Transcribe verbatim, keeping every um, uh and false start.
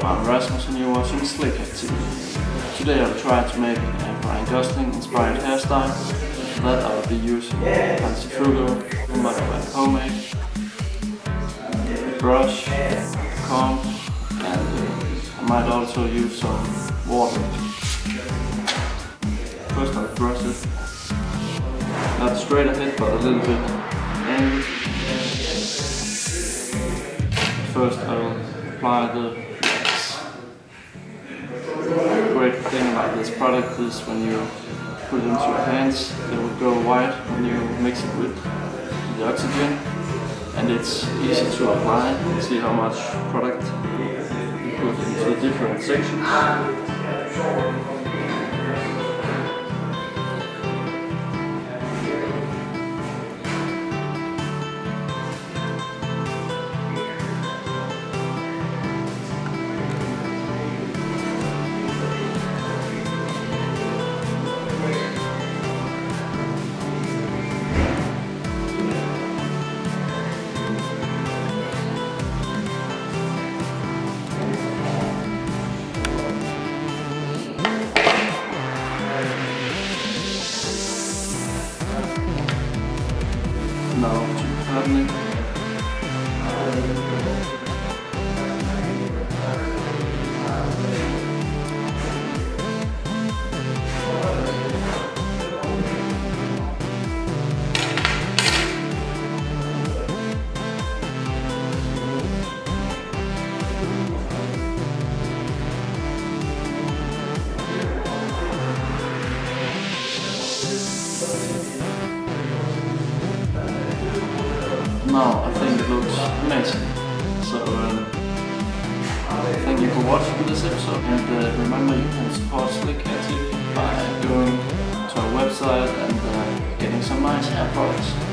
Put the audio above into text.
I'm Rasmus and you're watching Slikhaar T V. Today I'll try to make a Ryan Gosling inspired hairstyle. For that I will be using a fancy fugo, a modified pomade, a brush, a comb, and uh, I might also use some water. First I'll brush it, not straight ahead but a little bit angled. First I will apply the wax. The great thing about this product is when you put it into your hands, it will go white when you mix it with the oxygen, and it's easy to apply. You can see how much product you put into the different sections. Now to pattern it. Now I think it looks amazing. So um, thank you for watching this episode, and uh, remember you can support Slikhaar T V by going to our website and uh, getting some nice hair products.